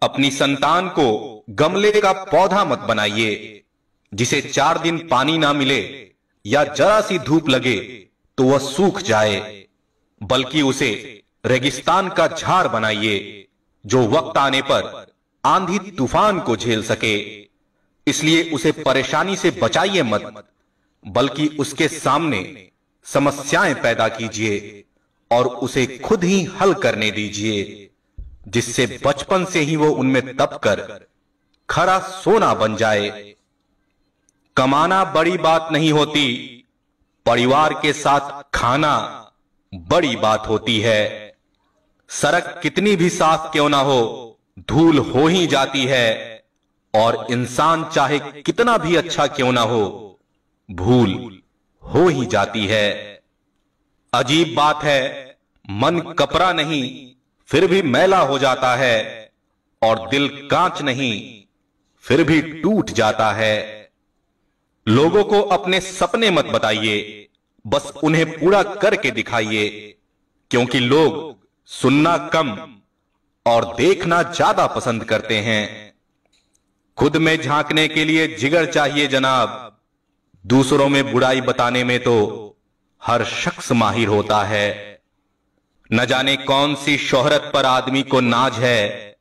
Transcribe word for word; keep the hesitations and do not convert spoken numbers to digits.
अपनी संतान को गमले का पौधा मत बनाइए जिसे चार दिन पानी ना मिले या जरा सी धूप लगे तो वह सूख जाए, बल्कि उसे रेगिस्तान का झाड़ बनाइए जो वक्त आने पर आंधी तूफान को झेल सके। इसलिए उसे परेशानी से बचाइए मत, बल्कि उसके सामने समस्याएं पैदा कीजिए और उसे खुद ही हल करने दीजिए, जिससे बचपन से ही वो उनमें तपकर खरा सोना बन जाए। कमाना बड़ी बात नहीं होती, परिवार के साथ खाना बड़ी बात होती है। सड़क कितनी भी साफ क्यों ना हो, धूल हो ही जाती है, और इंसान चाहे कितना भी अच्छा क्यों ना हो, भूल हो ही जाती है। अजीब बात है, मन कपड़ा नहीं फिर भी मैला हो जाता है, और दिल कांच नहीं फिर भी टूट जाता है। लोगों को अपने सपने मत बताइए, बस उन्हें पूरा करके दिखाइए, क्योंकि लोग सुनना कम और देखना ज्यादा पसंद करते हैं। खुद में झांकने के लिए जिगर चाहिए जनाब, दूसरों में बुराई बताने में तो हर शख्स माहिर होता है। न जाने कौन सी शोहरत पर आदमी को नाज है,